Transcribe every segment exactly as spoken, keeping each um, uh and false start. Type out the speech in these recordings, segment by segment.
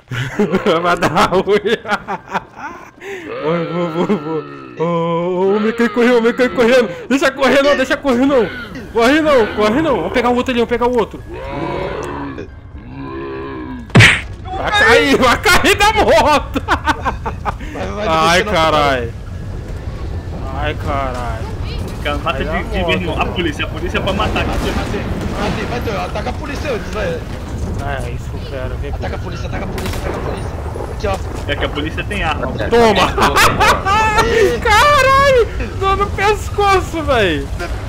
Vai dar ruim. Vai, vou, vou, vou. Oh, o Mickey correu, o Mickey correndo. Deixa correr não, deixa correr não. Corre não, corre não. Vamos pegar o outro ali, vamos pegar o outro. Vai cair, vai cair da moto. Ai, caralho. Ai, caralho. Mata de, de meu irmão. A polícia, a polícia é pra matar. Matei, matei, matei. Ataca a polícia antes, velho. É isso que eu quero, vem. Ataca a polícia, ataca a polícia, ataca a polícia. Aqui, ó. É que a polícia tem arma. Toma! Caralho! Tô no pescoço, velho.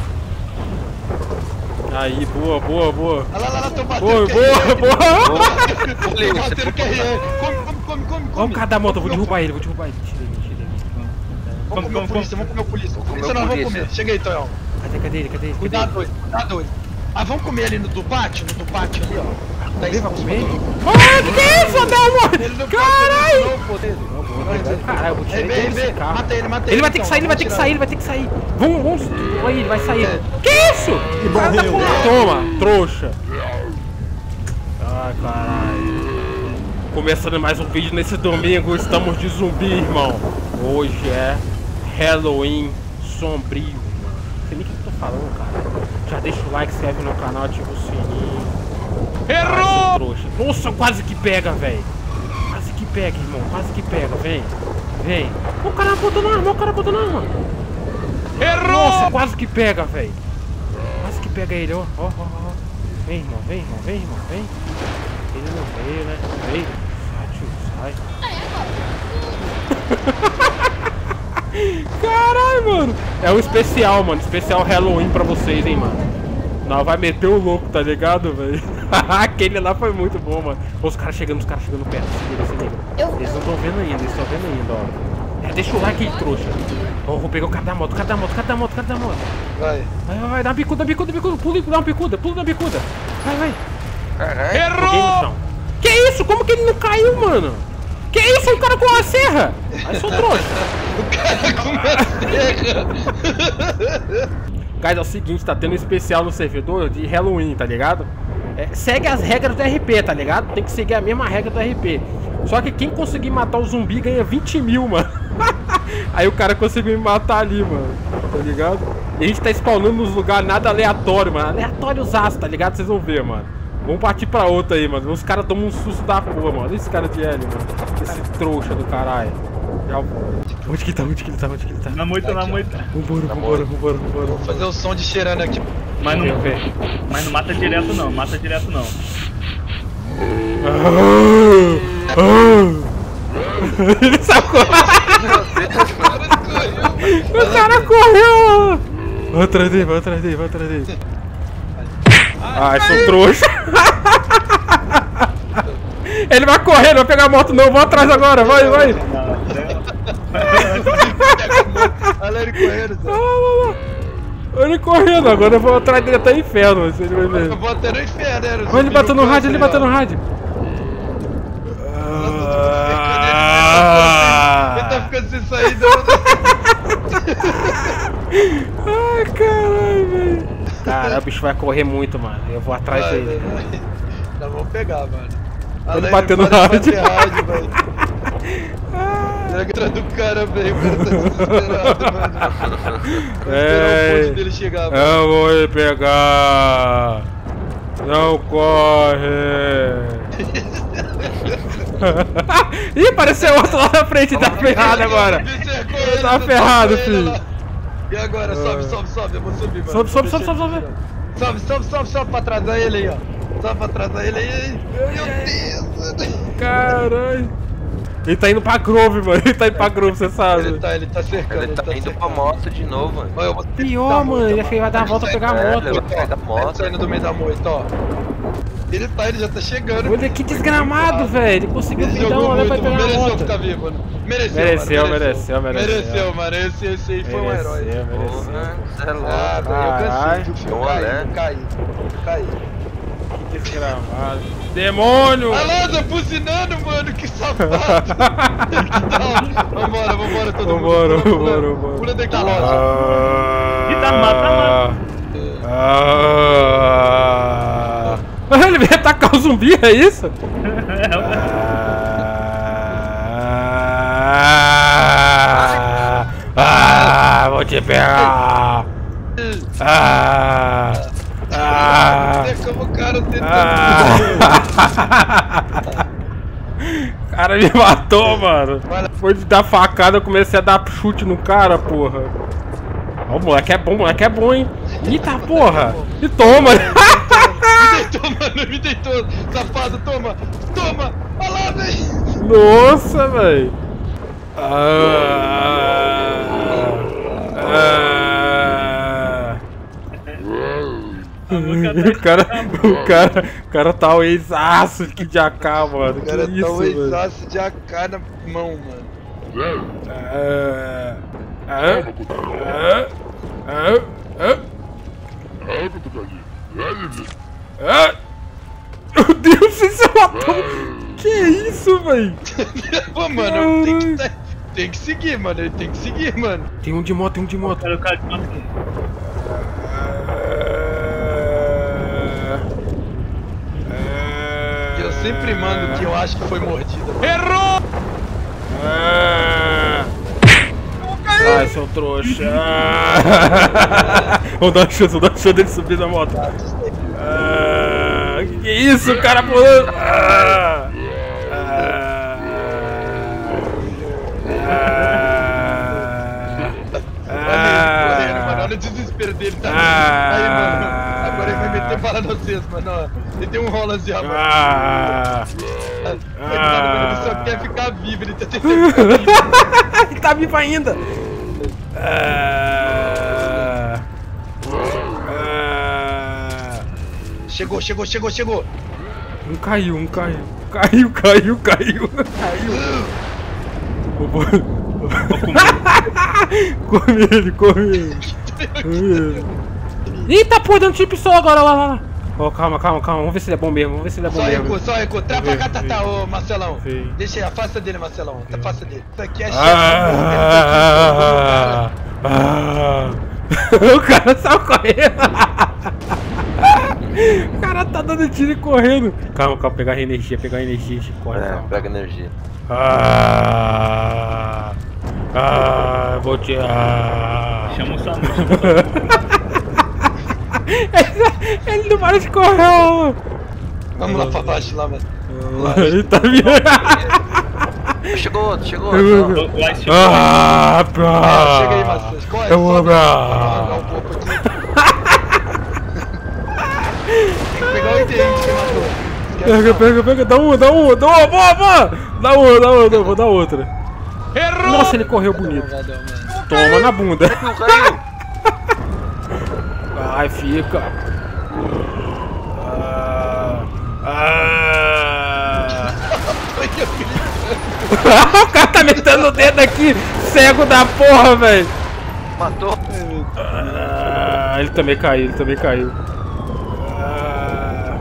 Aí, boa, boa, boa. Olha lá, lá, lá, tô batendo. Boa, boa, boa. Tô batendo Q R. Come, come, come, come. Vamos cada moto, eu vou derrubar ele, vou derrubar ele. Tira ele, tira ele. Vamos comer o polícia, vamos comer o polícia. O polícia nós vamos comer. Chega aí, Tonhão. Cadê, cadê ele, cadê ele? Cuidado, ele, cuidado. Ele. Ah, vamos comer ali no do pátio, no do pátio ali, ó. Tá Ele vai exposto comer? pra todo mundo. Ah, que que é isso, Adel, mano? Caralho! Caralho, eu vou tirar ele desse carro. Mata ele, mata ele. Ele vai ter que sair, ele vai ter que sair, ele vai ter que sair. Vamos, vamos. Aí, ele vai sair. Que isso? O cara tá com... Toma, trouxa. Ai, caralho. Começando mais um vídeo nesse domingo, estamos de zumbi, irmão. Hoje é Halloween sombrio. Não sei nem o que eu tô falando, cara. Já deixa o like, se inscreve no canal, ativa o sininho. Errou! Trouxa. Nossa, quase que pega, velho. Quase que pega, irmão. Quase que pega, vem. Vem. O cara botando arma, o cara botando arma. Errou! Nossa, quase que pega, velho. Quase que pega ele, ó. Ó, ó, ó. Vem, irmão, vem, irmão, vem, irmão, vem. Ele não veio, né? Veio. Sai, tio, sai. Caralho, mano. É um especial, mano. Especial Halloween pra vocês, hein, mano. Não, vai meter o louco, tá ligado, velho? Aquele lá foi muito bom, mano. Os caras chegando, os caras chegando perto. Se liga, se liga. Eles não estão vendo ainda, eles estão vendo ainda, ó. É, deixa o like aí, trouxa. Ó, vou pegar o cara da moto, o cara da moto, o cara da moto, o cara da moto. Vai. Vai, vai, vai, dá uma bicuda, bicuda, bicuda. Pula, dá uma bicuda, pula na bicuda. Vai, vai. Caralho. Errou! Que isso? Como que ele não caiu, mano? Que isso? Um cara com uma serra! Aí sou trouxa. O cara com uma serra. Guys, é o seguinte, tá tendo um especial no servidor de Halloween, tá ligado? É, segue as regras do R P, tá ligado? Tem que seguir a mesma regra do R P. Só que quem conseguir matar o zumbi ganha vinte mil, mano. Aí o cara conseguiu me matar ali, mano. Tá ligado? E a gente tá spawnando nos lugares nada aleatório, mano. Aleatórios aço, tá ligado? Vocês vão ver, mano. Vamos partir pra outra aí, mano. Os caras tomam um susto da porra, mano. Olha esse cara de L, mano. Esse trouxa do caralho. Já... Onde que tá? Onde que ele tá? Onde que ele tá? Na moita, na moita. Vambora, vambora, vambora, vambora. Vou fazer o som de cheirando aqui. Mas não, mas não mata direto não, mata direto não. Ele sacou. O cara correu. Vai atrás dele, vai atrás dele, vai atrás dele. Ai, sou trouxa. Ele vai correr, não vai pegar a moto não, vou atrás agora, vai, vai. Olha ele correndo, Zé. Ele correndo, agora eu vou atrás dele até o inferno, você vai ver. Eu vou até no inferno, né? Olha ele batendo no rádio, ele batendo no rádio. Ele tá ficando sem saída. Ai, caralho, velho. Cara, o bicho vai correr muito, mano. Eu vou atrás Vai, dele. Nós vamos pegar, mano. Ele bateu no rádio. Atrás do cara, velho. O cara tá desesperado, mano. Vou esperar o ponto dele chegar, mano. Eu vou lhe pegar. Não corre. Ih, apareceu outro lá na frente, tá ferrado agora. Tá ferrado, filho. E agora? Sobe, sobe, sobe. Eu vou subir, mano. Sobe, sobe, sobe, sobe, sobe. Sobe, sobe, sobe, sobe pra atrasar ele aí, ó. Sobe pra atrasar ele aí. Meu Deus. Caralho. Ele tá indo pra Grove, mano. Ele tá indo pra Grove, você sabe. Ele tá, ele tá cercando. Ele tá indo cercando. pra moto de novo, mano. Olha, eu vou Pior, mano. Ele acha que vai dar a volta pra pegar a É, moto. ele vai pegar a moto. Ele tá saindo do meio da moita, ó. Ele tá, ele já tá chegando. Olha que desgramado, velho. Ele conseguiu Ele me dar jogou uma olhada pra muito, pegar a mereceu moto. ficar vivo, mano. Mereceu, Mereceu, mano, mereceu, mereceu. Mereceu, mano. Esse, esse aí foi um herói. Mereceu, mereceu. Porra, você é Ah, louco. velho, eu Caralho. cansei. Eu Bom, caí, né? eu caí. Eu caí. Que desgramado. Demônio! A Lanza buzinando, mano, que safado! Não, vambora, vambora todo Vambora, mundo. vambora, vambora. Pula daqui da loja. Ah, E tá armado, tá armado. ah, ele veio atacar o zumbi, é isso? É, Ah, pegar! Ah! Ah! Como o cara tentando. O cara me matou, mano. Foi de dar facada, eu comecei a dar chute no cara, porra. Ó, o moleque é bom, o moleque é bom, hein? Eita, porra! E toma! Me deitou, mano, me deitou. Safado, toma! Toma! Olha lá, velho! Nossa, velho! Ah, ah, o cara, o cara, o cara tá o ex-aço de A K, mano. O cara que tá isso, um ex-aço de A K na mão, mano. Ah, ah, ah, ah, ah. Ah, meu Deus, você matou! Que isso, velho? Pô, mano, tem que, tá- tem que seguir, mano. Ele tem que seguir, mano. Tem um de moto, tem um de moto. Cara, o cara de moto aqui. Eu sempre mando que eu acho que foi mordida. Errou! Ah, ai, seu trouxa. Vamos dar uma chance, vamos dar uma chance dele subir na moto. Ah, que, que é isso, cara pulando? Ah, ah, ah, Correndo, mano. Olha o desespero dele, tá? Ah. Aí, mano. Agora ele vai meter bala no vocês, mano. Ó. Ele tem um rola assim, ó, mano. ah, Coitado, mano. Ele só quer ficar vivo. Ele tá tentando ficar vivo. ele tá vivo ainda. Ah, ah, Chegou, chegou, chegou, chegou. um caiu, um caiu. Caiu, caiu, caiu. Caiu. Come ele, come ele. Come ele. Eita, pô, deu um tiro pistola agora, lá, lá, lá. Oh, calma, calma, calma. Vamos ver se ele é bom mesmo. Vamos ver se ele é bom Só mesmo. recuo, só recuo. Trapa a catatá, ô Marcelão. Sim. Deixa aí, afasta dele, Marcelão. Afasta dele. Isso aqui é chefe. Ah, ah, o cara saiu correndo. O cara tá dando tiro e correndo. Calma, calma, pegar a energia, pegar a energia. Corre, É, calma. pega energia. Ah, ah, vou tirar. Chama o Samu. Ele não para de correr. Vamos lá pra baixo, lá, mano. Ele tá vindo. Chegou outro, chegou Eu- outro. Lá chegou. Ah, pra. Ah, chega aí, Marcelo. Corre, Eu vou sobe. pra. Jogar um pouco aqui. Tem que pegar o item que você matou. Pega, pega, pega, dá uma, dá uma, dá uma, boa, boa! Dá uma, dá uma, dá uma, vou dar outra. Errou! Nossa, ele correu bonito. Toma na bunda. Não caiu. Vai, fica. Ah, ah. O cara tá metendo o dedo aqui, cego da porra, velho. Matou. Ah, ele também caiu, ele também caiu. Ah,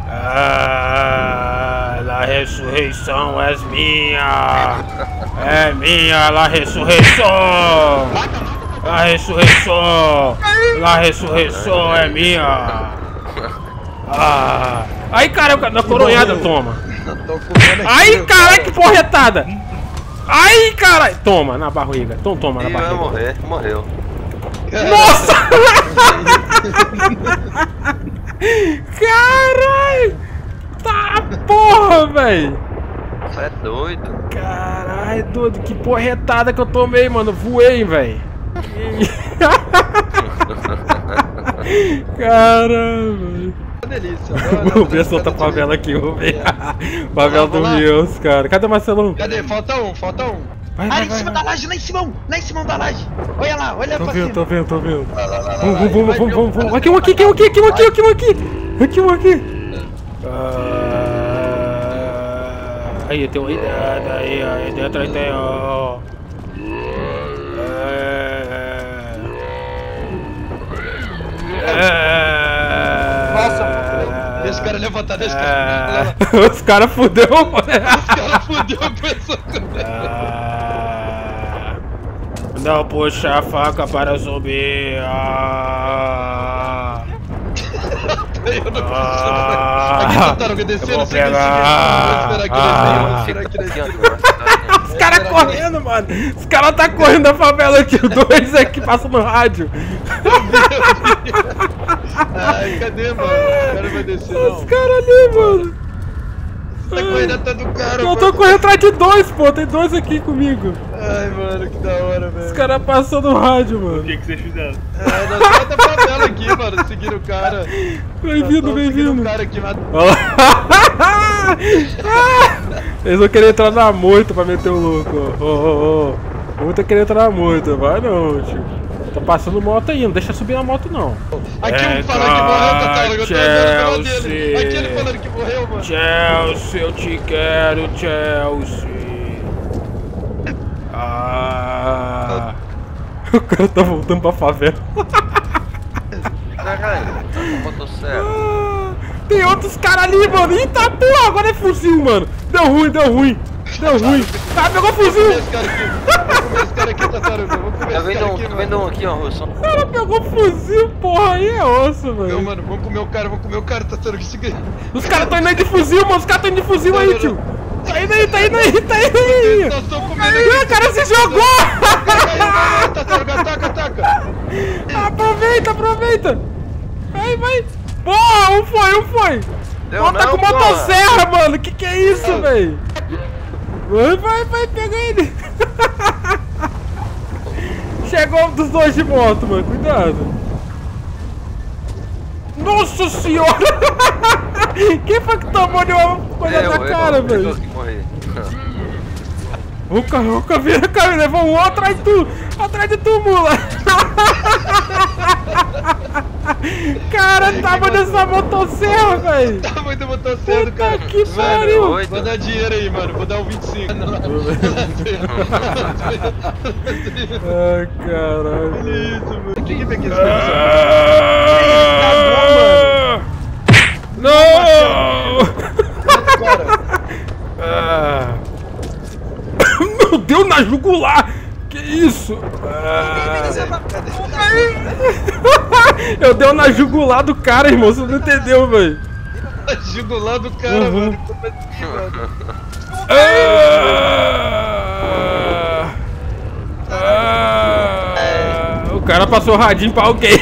ah, a ressurreição é minha. É minha, a ressurreição. A ressurreição. A ressurreição é minha. Ah, aí, cara, na coronhada, toma. Tô comendo aqui. Aí, caralho, que porretada. Aí, caralho. Toma, na barriga. Então toma na Ih, vai barriga. morrer. Morreu. Nossa! Caralho! Tá porra, velho! Você é doido. Caralho, doido, que porretada que eu tomei, mano. Voei, velho. Caramba. Delícia. Vou ver essa outra favela aqui, vou ver. Favela do Rios, cara. Cadê o Marcelão? Cadê? Falta um, falta um. Vai, Ah, vai, em vai, cima vai. da laje, lá em cima, lá em cima da laje. Olha lá, olha Tô pra vendo, cima. tô vendo, tô vendo. Lá, lá, lá, lá, Vamos, lá. vamos, Vai vamos, ver vamos, o vamos. cara. Aqui um, aqui, aqui um, aqui, aqui um, aqui, Vai. aqui um, aqui. Aqui um, aqui. Ah, aí, tem um aí, aí, aí dentro aí tem, ó. Nossa, deixa o cara levantar, deixa o cara. Ah, os caras fudeu, mano. Os caras fudeu a pessoa. Ah, não puxa a faca para subir. Ah, Eu não ah, Aqui, tartaruga, descendo, eu vou sem descer. pegar. Vou esperar aqui, Ah, vou esperar aqui. Aqui, ó, agora. caras correndo, mano. Os caras tá correndo da favela aqui. Dois aqui passam no rádio. Ai, cadê, mano? O cara vai descer, não. Os caras ali, mano. Tá correndo atrás do cara, Eu mano. tô correndo atrás de dois, pô. Tem dois aqui comigo. Ai, mano, que da hora, velho. Os caras passam no rádio, O mano. que, que vocês fizeram? É, nós estamos da favela aqui, mano, seguindo o cara. Bem-vindo, Nós estamos seguindo bem-vindo. o cara aqui, mas... Olha lá. Eles vão querer entrar na moita pra meter o louco. Ô, ô, ô. Um tá querendo entrar na moita. Vai não, tio. Tá passando moto aí, não deixa subir na moto não. Aqui É, um falando que morreu, Catarina, eu tô olhando pela Chelsea. dele. Aqui ele falando que morreu, mano. Chelsea, eu te quero, Chelsea. Ah. O cara tá voltando pra favela. Caralho, tá com motosserra. Ah, tem outros caras ali, mano. Eita porra, agora é fuzil, mano. Deu ruim, deu ruim. Deu ruim. Ah, pegou Vou comer fuzil. esse cara aqui. Vou comer esse cara aqui, Tartaruga. Vou comer Tá esse vendo cara um, aqui, tá mano. vendo um aqui, ó, Russo? O cara pegou fuzil, porra. Aí é osso, Não, velho. mano, vamos comer o cara, vamos comer o cara, Tartaruga. Siga aí. Os caras tão indo aí de fuzil, mano. Os caras tão indo de fuzil Não, aí, não, tio. não. Tá indo aí, tá indo aí, tá indo aí. Nós estamos comendo Ah, aqui. o cara se jogou. Vai, Tartaruga, ataca, ataca. Aproveita, aproveita. Vai, vai. Boa, um foi, um foi. Deu Pô, tá não, com porra. motosserra, mano. Que que é isso, velho? Vai, vai, vai, pega ele. Chegou um dos dois de moto, mano. Cuidado. Nossa senhora. Quem foi que tomou de uma coisa Eu, na eu, cara, eu, eu velho? que morri. O cara, o cara vira, cara, levou um atrás de tu, atrás de tu, mula. Cara, tava nessa motosserra, velho. Tá muito motosserra do cara. Puta que Mano, pariu. Oito. vou dar dinheiro aí, mano. Vou dar um vinte e cinco. Ai, caralho. Olha isso, mano. Quem que pegou esse Ah, não! cara? Ah. Meu Deus, na jugular! Que isso? Ah. Eu dei na jugular do cara, irmão. Você não entendeu, velho. Jugular do cara, Uhum. mano. Como assim, mano? Ah. Ah. O cara passou o radinho pra alguém.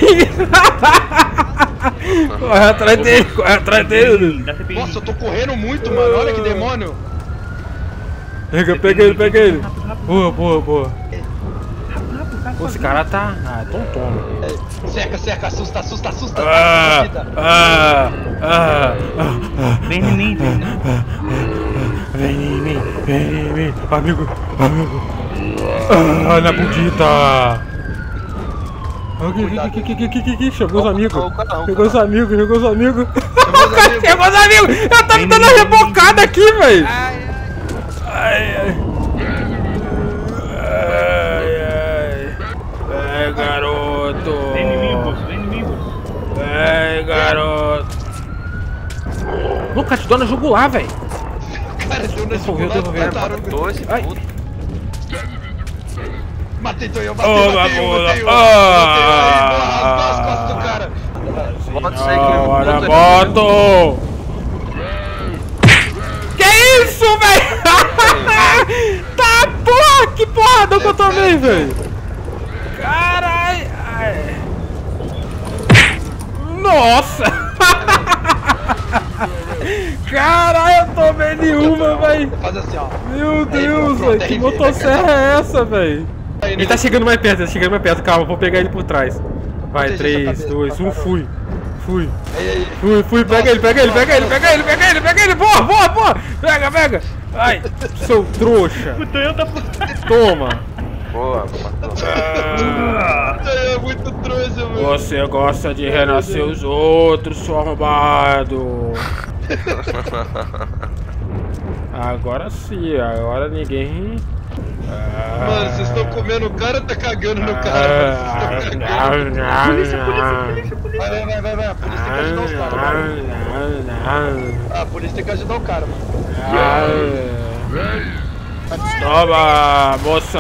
Corre atrás dele, corre atrás dele. Dá C P I. Nossa, eu tô correndo muito, mano. Olha que demônio. Pega, pega ele, pega ele. Boa, boa, boa. Pô, esse cara tá. Ah, tão toma. Cerca, cerca, assusta, assusta, assusta. Ah, ah, ah, ah, Vem em mim, vem em mim. vem em mim, vem em mim, amigo, amigo. Ah, na bundita. Aqui, aqui, aqui, aqui, aqui, aqui, chegou os amigos. Chegou os amigos, chegou os amigos. Chegou os amigos. Eu tô me dando uma rebocada aqui, velho. Ai, ai. Ai, ai. Ai, garoto. Vem em mim, Russo, vem em mim, Russo. Vem, garoto. Não, cara, te dou na jugular, velho. Cara, deu na Devolveu, jugular do devolveu. tartaruga. Matou esse Ai. puto. Matei, então eu matei, Ô, matei, eu Mamula. matei, eu Ah. matei, aí, rasgou as costas do cara. Pode ser que o Bora, puto moto! Que isso, velho? Tá, porra! Que porrada que eu tomei, velho! Caralho! Ai. Nossa! Caralho, eu tomei nenhuma, velho! Faz assim, ó. Meu Deus, pronto, velho! Que aí, motosserra é essa, velho? Aí, Ele tá chegando mais perto, ele tá chegando mais perto, calma, vou pegar ele por trás. Vai, Proteja essa três, cabeça, dois, um, tartaruga. fui. Fui. Aí, aí. Fui, fui, pega ele, pega ele, pega ele, pega ele, pega ele, pega ele, boa, boa, boa! Pega, pega! Ai, seu trouxa! O Toyota Toma! Boa, matou. Ah, É muito trouxa, mano. você gosta de renascer os outros, seu arrombado! Agora sim, agora ninguém. Ah, Mano, vocês estão comendo o cara ou tá cagando no cara? mano? Vocês estão cagando. Polícia, polícia, polícia! Vai, vai, vai, vai, vai. A polícia tem que ajudar os caras, vai. Ah, a polícia tem que ajudar o cara, mano. Toma, moça!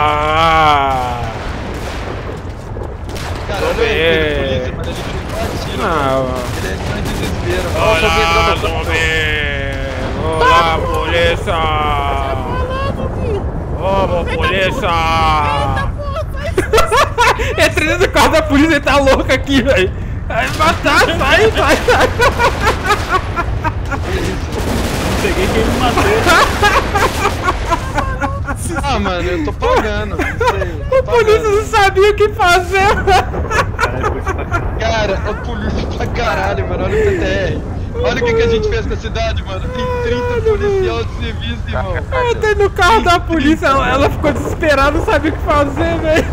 Cara, Tô olha o bem. polícia, mano. Ele não atira, mano. Não. Ele é só em desespero. Ó, o Olá, foguete lá no zumbi! Olá, polícia! Vamos, polícia! Entrei dentro do carro da polícia, ele tá louco aqui, velho. Vai matar, sai, sai, sai. Peguei quem me matou. Ah, mano, eu tô pagando. Não sei, tô O polícia não sabia o que fazer, Cara, o polícia pra caralho, mano. Olha o P T R. Olha o que, que a gente fez com a cidade, mano. Tem trinta policiais de serviço, irmão. Eu entrei no carro da polícia, ela, ela ficou desesperada, não sabia o que fazer, velho.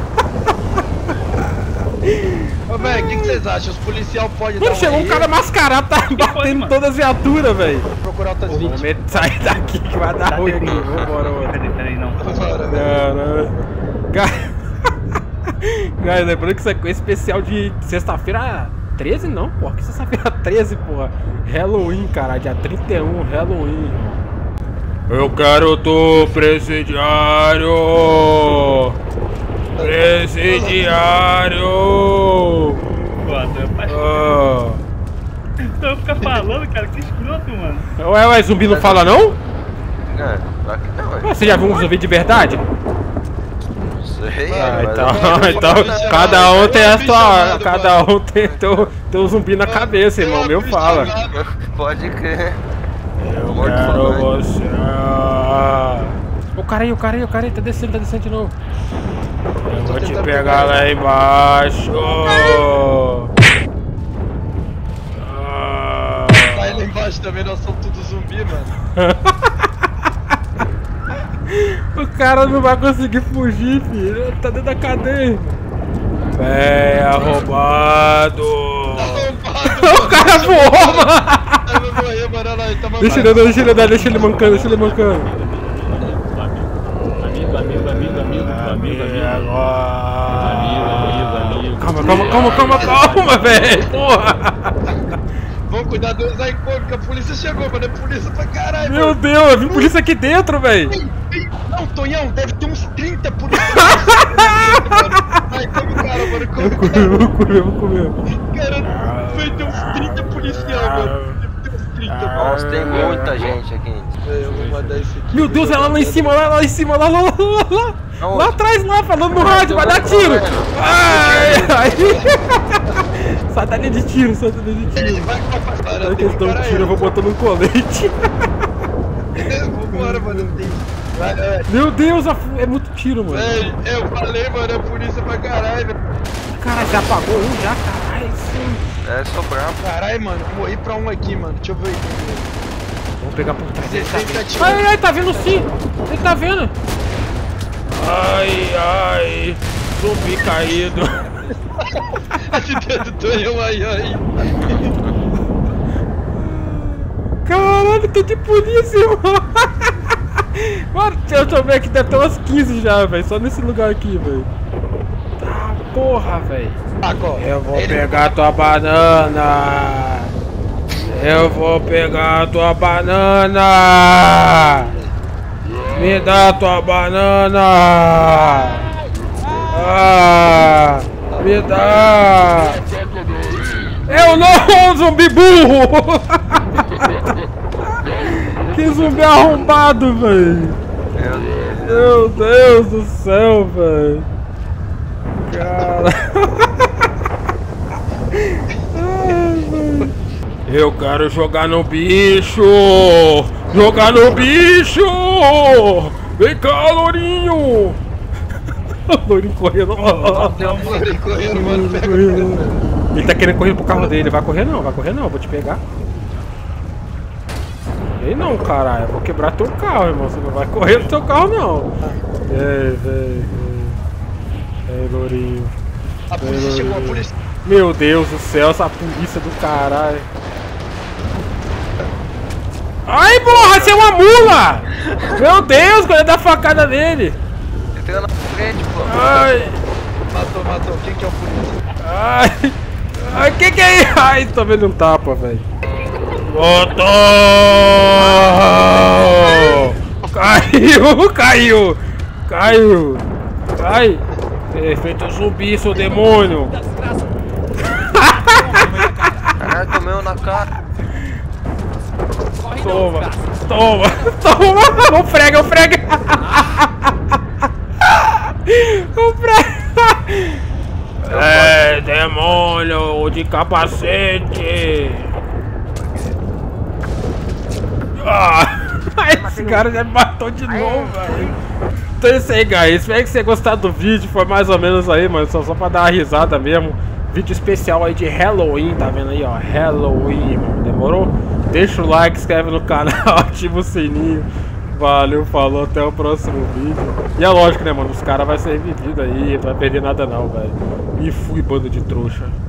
Ô, velho, o que, que vocês acham? Os policiais podem dar Mano, chegou um cara mascarado, tá batendo em todas as viaturas, velho. procurar outras vítimas. Vamos sair daqui que vai dar ruim aqui. Vambora, mano. Peraí, peraí, não. Caralho. Cara... Cara, lembrando que isso aqui é especial de sexta-feira treze, não, porra. Que sexta-feira treze, porra. Halloween, cara. Dia trinta e um, Halloween. Eu quero tu, presidiário. Presidiário. Foda, pai. Oh. Então fica falando, cara. Que escroto, mano. Ué, ué, zumbi não fala, não? É, claro que não, é. Você já viu um zumbi de verdade? Não sei. Ah, mas então, eu- então cada um tem a sua. Cada um tem teu, teu zumbi na cabeça, irmão. Meu fala. Pode crer. Eu Morto quero falante. você. O cara aí, o cara aí, o cara aí, tá descendo, tá descendo de novo. Eu vou te pegar lá embaixo. Ah. Aí lá embaixo também nós somos tudo zumbi, mano. O cara não vai conseguir fugir, filho. Ele tá dentro da cadeia. Véi, arrombado. O cara voou, mano. Ele vai morrer, mano. Olha lá, ele tá mamando. Deixa ele andar, deixa ele andar, deixa ele mancando, deixa ele mancando. Amigo, amigo, amigo, amigo, amigo, amigo. Agora. Amigo, amigo, amigo. Calma, calma, calma, calma, calma, velho. Porra. Vamos cuidar deles aí, pô, porque a polícia chegou, mano. É polícia pra caralho, Meu mano. Deus, eu vi polícia aqui dentro, velho. Ei, ei, Não, Tonhão, deve ter uns trinta policiais. Ai, come o cara, mano. Come o cara. Vou comer, vou comer. Cara, vai ter uns trinta policiais, mano. Deve ter uns trinta, mano. Nossa, tem muita gente aqui. É, eu vou mandar esse aqui. Meu Deus, ela lá em cima, lá, lá em cima, lá, lá, lá, lá, lá. Aonde? Lá atrás, lá, falando no rádio, vai dar tiro. Ai, ai. Sai da linha de tiro, sai da linha de tiro. Vai, vai, vai, vai. Na questão de tiro, eu vou botando um colete. Vambora, mano. Vai, vai. Meu Deus, a fu- é muito tiro, mano. Véi, eu falei, mano, é polícia pra caralho, velho. Cara, já apagou um já, caralho. sim. É, sou bravo. Caralho, mano, morri pra um aqui, mano. Deixa eu ver aqui. Vamos pegar por trás dele, tá Ele tá vendo? atirando. Ai, ai, tá vendo sim. Ele tá vendo. Ai, ai. Zumbi caído. Esse dedo Tonhão aí, aí. Caralho, tô de polícia, irmão. Mano, deixa eu ver aqui, deve ter umas quinze já, velho. Só nesse lugar aqui, velho. Tá, porra, velho. Eu vou Ele- pegar tua banana. Eu vou pegar tua banana. Me dá tua banana. Ah, me dá. Eu não, zumbi burro. Que zumbi arrombado, velho. Meu Deus do céu, velho. Cara. Ai, velho. Eu quero jogar no bicho. Jogar no bicho. Vem cá, lourinho. O lourinho correndo. Ele correndo, mano. Pega. Ele tá querendo correr pro carro dele. Vai correr não, vai correr não. Vou te pegar. Ei não, caralho. Eu vou quebrar teu carro, irmão. Você não vai correr no teu carro, não. Ei, véi. Ei, lourinho. A polícia chegou, a polícia. Meu Deus do céu, essa polícia do caralho. Ai, porra, você é uma mula! Meu Deus, quando ele dá facada nele. Ele fica na frente, pô. Ai, Matou, matou. Quem que é o polícia? ai. Ai, que que é isso? Ai, tô vendo um tapa, velho. Botou! Caiu, caiu! Caiu! Cai! Efeito zumbi, seu demônio! Caralho, tomei um na cara. Toma! Toma! Toma! O frega, o frega! Comprar. É, demônio de capacete. Ah, esse cara já me matou de novo, velho. Então é isso aí, guys. Espero que você tenha gostado do vídeo. Foi mais ou menos aí, mano. Só, só pra dar uma risada mesmo. Vídeo especial aí de Halloween, tá vendo aí, ó? Halloween, mano. Demorou? Deixa o like, inscreve no canal, ativa o sininho. Valeu, falou, até o próximo vídeo. E é lógico, né, mano? Os caras vão ser revividos aí, não vai perder nada não, velho. E fui, bando de trouxa.